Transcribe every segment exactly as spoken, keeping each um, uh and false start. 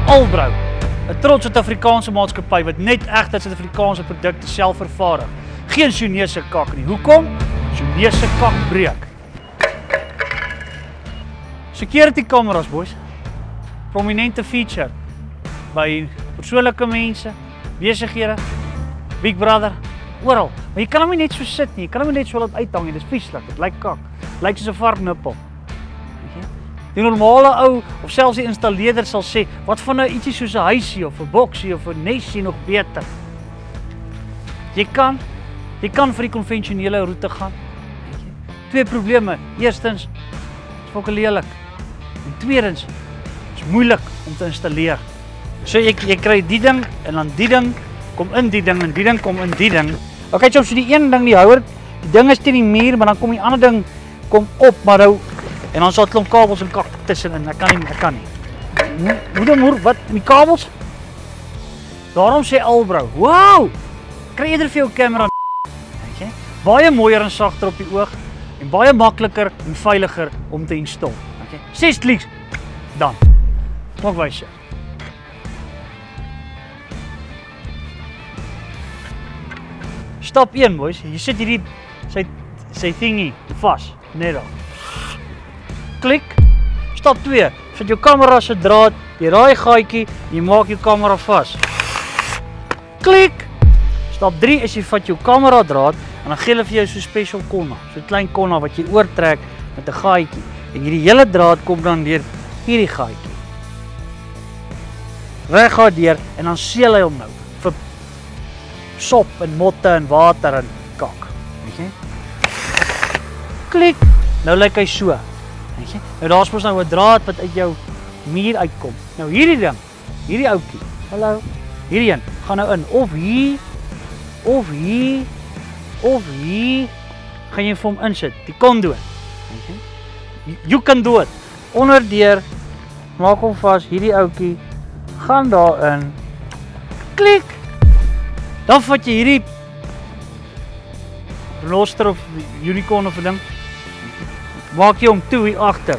Albro, 'n trots Suid-Afrikaanse maatskappy wat net egte Suid-Afrikaanse produkte self vervaardig. Geen Chinese kak nie. Hoekom? Chinese kak breek. Security cameras, boys. Prominente feature by persoonlike mense, besighede, Big Brother, oral. Maar jy kan hom nie net so sit nie. Jy kan hom net so laat uithang nie. Dis vieslik. Dit lyk kak. Lyk soos 'n varknippel. Die normale ou of selfs die installeerder sal sê, wat van 'n ietsie soos 'n huisie of 'n boksie of 'n nesie nog beter. Jy kan jy kan vir die konvensionele roete gaan. Twee probleme. Eerstens, is fokke lelik. En tweedens, is moeilik om te installeer. So jy jy kry die ding en dan die ding kom in die ding en die ding kom in die ding. Okay, so die een ding die houer, die ding is teen die muur, maar dan kom die ander ding kom op, maar nou en dan sal 'n klomp kabels en kak tussenin. Ek kan nie, ek kan nie. Moeder moer, wat die kabels? Daarom sê Albro, wow! Kry eerder vir jou kamera, weet jy? Baie mooier en sagter op die oog en baie makliker en veiliger om te install, okay? Ses kliks. Dan. Kom wys jou. Stap een, boys. Jy sit hierdie sy sy thingie vas, net daar. Klik. Stap twee. Sit jou kamera se draad, jy raai gaatjie, jy maak jou kamera vas. Klik. Stap drie is jy vat jou kamera draad en dan gee hulle vir jou so special konna, so 'n klein konna wat jy oortrek met 'n gaatjie. En hierdie hele draad kom dan deur hierdie gaatjie. Reg gaan deur en dan seël hy hom nou vir sop en motte en water en kak. Weet jy? Klik. Nou lyk hy so. Weet jy? Nou daar's mos nou 'n draad wat uit jou muur uitkom. Nou hierdie ding, hierdie ouetjie. Hallo. Hierdie een gaan nou in of hier of hier of hier gaan jy vir hom insit. Die kondoot. Weet jy? You can do it. Onderdeur maak hom vas, hierdie ouetjie gaan daarin. Klik. Dan vat jy hierdie rooster of unicorn of 'n ding. Maak jy hom toe hier agter.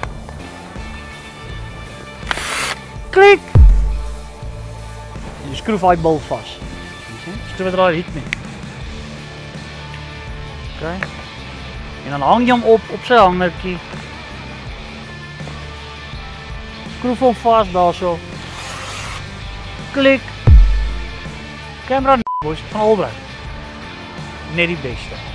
Klik. Jy skroef hy bal vas. Skroef dit raai hit nie. Okay. En dan hang jy hom op op sy hangertjie. Skroef hom vas daarso. Klik. Kamera boys van Albro. Net die beste.